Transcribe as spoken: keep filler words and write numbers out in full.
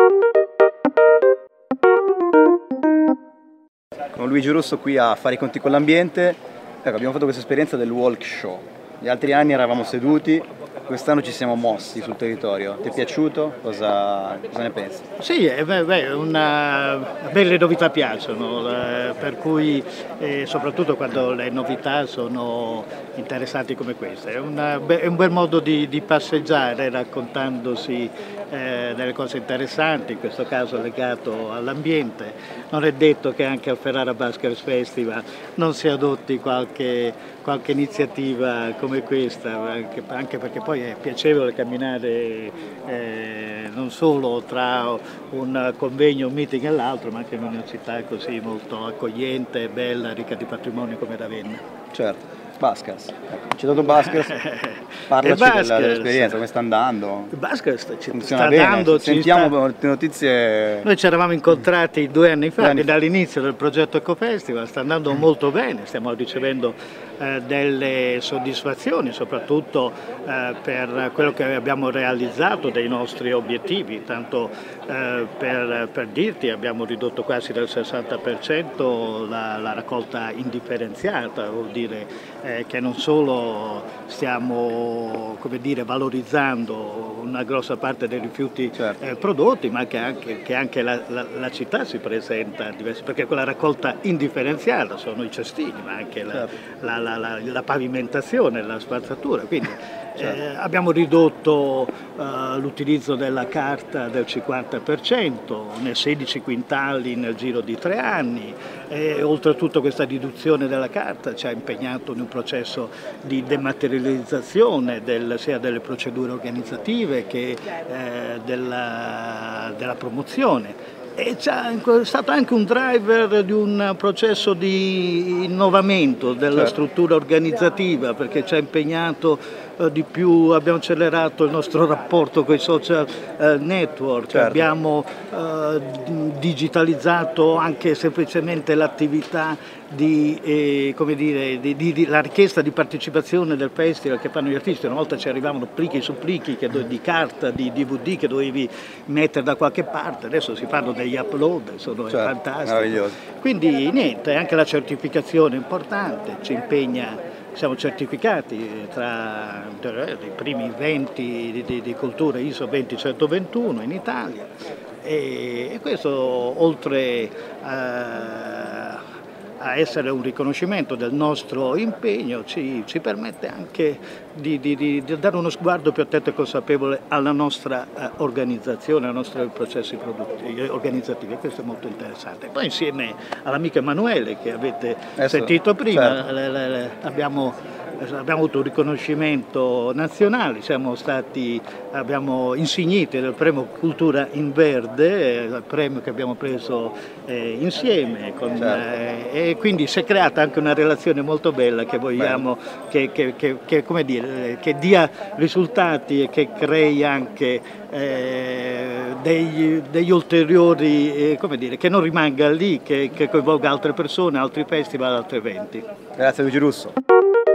Con Luigi Russo qui a fare i conti con l'ambiente. Ecco, abbiamo fatto questa esperienza del walk show. Gli altri anni eravamo seduti, quest'anno ci siamo mossi sul territorio. Ti è piaciuto? Cosa, cosa ne pensi? Sì, è beh, una, belle novità piacciono, eh, per cui eh, soprattutto quando le novità sono interessanti come queste. È, una, è un bel modo di, di passeggiare raccontandosi eh, delle cose interessanti, in questo caso legato all'ambiente. Non è detto che anche al Ferrara Buskers Festival non si adotti qualche, qualche iniziativa come questa, anche, anche perché poi è piacevole camminare eh, non solo tra un convegno, un meeting e l'altro, ma anche in una città così molto accogliente, bella, ricca di patrimonio come Ravenna. Certo. Buskers, ecco, c'è dato Buskers, parlaci Buskers. della, dell'esperienza, come sta andando? Il Buskers ci funziona sta bene, dando, sentiamo ci sta... notizie. Noi ci eravamo incontrati due anni fa, due anni fa. dall'inizio del progetto Ecofestival, sta andando molto bene, stiamo ricevendo eh, delle soddisfazioni, soprattutto eh, per quello che abbiamo realizzato dei nostri obiettivi, tanto eh, per, per dirti abbiamo ridotto quasi del sessanta per cento la, la raccolta indifferenziata, vuol dire eh, che non solo stiamo, come dire, valorizzando una grossa parte dei rifiuti certo. eh, prodotti, ma che anche, che anche la, la, la città si presenta diversa, perché quella raccolta indifferenziata sono i cestini, ma anche la, certo. la, la, la, la pavimentazione, la spazzatura. Quindi certo. eh, abbiamo ridotto uh, l'utilizzo della carta del cinquanta per cento, nei sedici quintali nel giro di tre anni, e oltretutto questa riduzione della carta ci ha impegnato in un processo di dematerializzazione del, sia delle procedure organizzative che eh, della, della promozione. E è stato anche un driver di un processo di innovamento della certo. struttura organizzativa, perché ci ha impegnato eh, di più, abbiamo accelerato il nostro rapporto con i social eh, network, certo. abbiamo eh, digitalizzato anche semplicemente l'attività di, eh, come dire, di, di, di la richiesta di partecipazione del festival che fanno gli artisti. Una volta ci arrivavano plichi su plichi che, di carta, di D V D che dovevi mettere da qualche parte, adesso si fanno degli upload, sono certo, fantastici. Quindi niente, anche la certificazione è importante, ci impegna, siamo certificati tra i primi venti di, di, di cultura I S O venticentoventuno in Italia, e, e questo oltre a a essere un riconoscimento del nostro impegno ci, ci permette anche di, di, di dare uno sguardo più attento e consapevole alla nostra eh, organizzazione, ai nostri processi produttivi, organizzativi, e questo è molto interessante. Poi insieme all'amico Emanuele che avete Adesso, sentito prima, certo. le, le, le, abbiamo Abbiamo avuto un riconoscimento nazionale, siamo stati, abbiamo insigniti del premio Cultura in Verde, il premio che abbiamo preso eh, insieme, con, certo. eh, e quindi si è creata anche una relazione molto bella che vogliamo che, che, che, che, come dire, che dia risultati e che crei anche eh, degli, degli ulteriori, eh, come dire, che non rimanga lì, che, che coinvolga altre persone, altri festival, altri eventi. Grazie Luigi Russo.